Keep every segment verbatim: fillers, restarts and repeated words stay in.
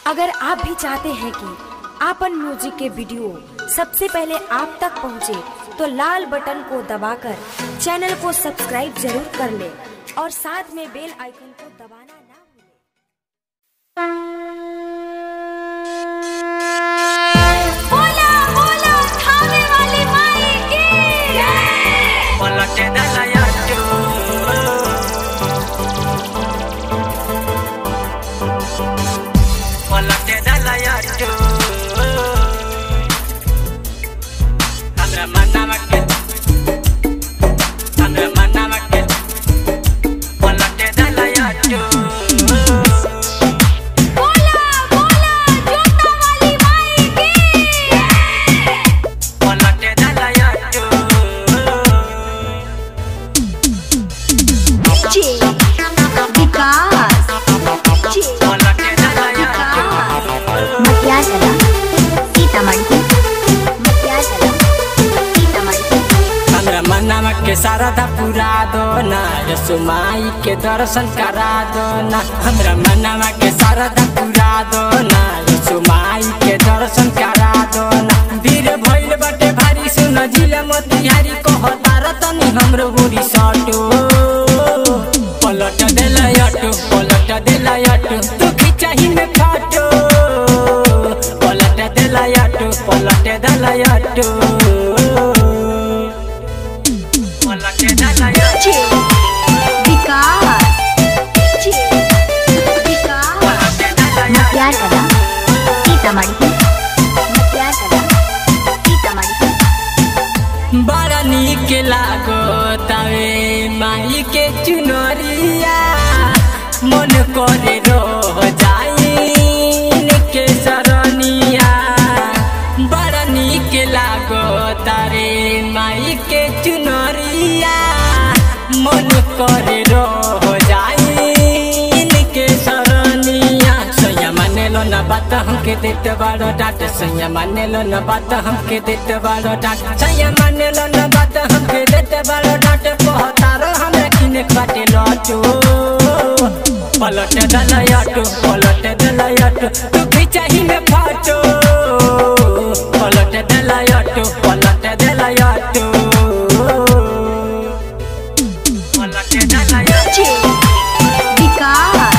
अगर आप भी चाहते हैं कि आपन म्यूजिक के वीडियो सबसे पहले आप तक पहुंचे, तो लाल बटन को दबाकर चैनल को सब्सक्राइब जरूर कर ले और साथ में बेल आइकन को दबाना ना भूलें। बोला बोला थामे वाली माई की जय। पलटे दलया टू पलटे दलया टू हमरा मन्ना के हमरा मन्ना के पलटे दलया टू बोला बोला जोता वाली माई की जय। पलटे दलया टू विकास पलटे दलया टू मटिया कला सीतामढ़ी मटिया कला सीतामढ़ी। हमरा मन्ना के शारदा पूरा दो ना, यसुमाई के दर्शन करा दो ना। हमरा मन्ना के शारदा पूरा दो ना, यसुमाई के दर्शन करा दो ना। भीड़ भइल बाटे भारी, सुन जिला मोतिहारी कहतार तनी हमरो गोरी सटो। पलट देला अटो पलट देला अटो तू खिचाही में फाटो। पलट देला अटो पलट देला अटो पलटे दलया टू विकास विकास पलटे दलया मटिया कला सीतामढ़ी मटिया कला सीतामढ़ी। बड़ा नीक लागो तवे माई के चुनरिया, मन करे रो जाई के सरनिया। बड़ा नीक लागो तारे माई के चुनरिया, मन करे रो जाई के सरनिया। सैया माने लो न बात हमके देते बड़ो डांट, सैया माने लो न बात हमके देते बड़ो डांट। सैया माने लो न बात हमके देते बड़ो डांट, कहतारो हमरा किने बाटे लटो। पलट दलया टू पलट दलया टू तू खिचाही में फाटो। पलट दलया टू पलट दलया टू पलट दलया टू विकास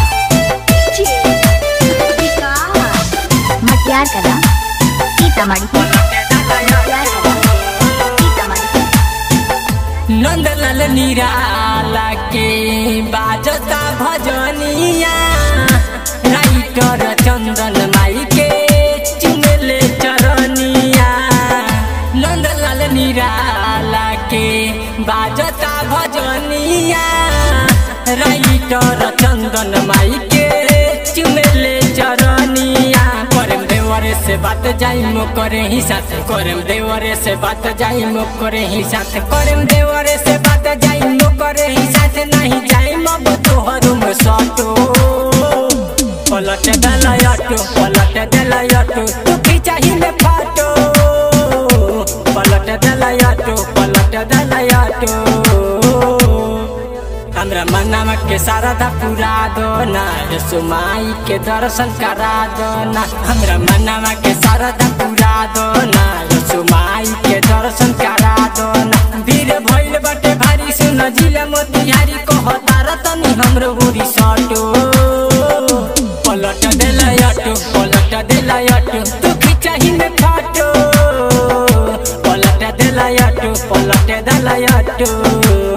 विकास मटिया कला सीतामढ़ी पलट दलया टू सीतामढ़ी। नंदलाल निराला के बाजता भजनिया, राइटर चंदन माई के चुमेले चरनिया। नंदलाल निराला के बाजता भजनिया, राइटर चंदन माई के चुमेले चरनिया। करम देवरे से बात जाई मो करे ही साथ, करम देवरे से बात जाई मो करे ही साथ, करम देवरे से बात जाई मो करे ही साथ। नहीं जाई मब तोहरु में सटो। पलट दलया टू पलट दलया टू तू खिचाही में फाटो। पलट दलया टू पलट दलया टू हमरा मन्ना के शारदा पूरा दो ना, यसुमाई के दर्शन करा दो ना। हमरा मन्ना के शारदा पूरा दो ना, यसुमाई के दर्शन करा दो ना। भीड़ भइल बाटे भारी, सुन जिला मोतिहारी कहतार तनी हमरो गोरी सटो। पलट देला टू पलट देला टू तू खिचाही में फाटो। पलट देला टू पलट देला टू